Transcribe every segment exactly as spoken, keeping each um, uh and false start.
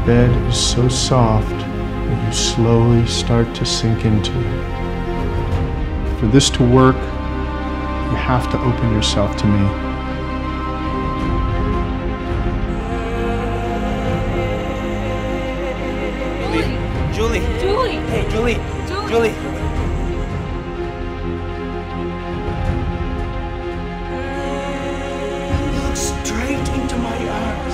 bed is so soft that you slowly start to sink into it. For this to work, you have to open yourself to me. Julie. Julie. Hey, Julie. Julie. Julie. Look straight into my eyes.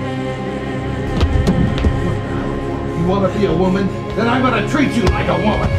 You want to be a woman? Then I'm going to treat you like a woman.